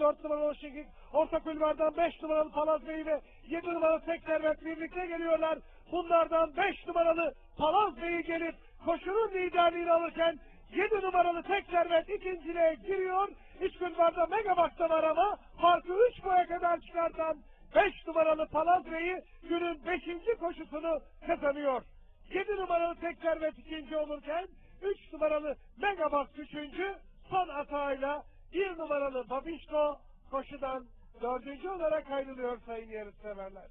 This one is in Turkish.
4 numaralı Şekik. Orta kulvardan 5 numaralı Palaz Bey ve 7 numaralı Tek Servet birlikte geliyorlar. Bunlardan 5 numaralı Palaz Bey'i gelip koşunun liderliğini alırken 7 numaralı Tek Servet ikinciliğe giriyor. İç kulvarda Megabox'ta var ama farkı 3 boya kadar çıkartan 5 numaralı Palaz Bey'i günün 5. koşusunu kazanıyor. 7 numaralı Tek Servet ikinci olurken 3 numaralı Megabox üçüncü, son hatayla 1 numaralı Babişko koşudan 4. olarak ayrılıyor sayın yarışseverler.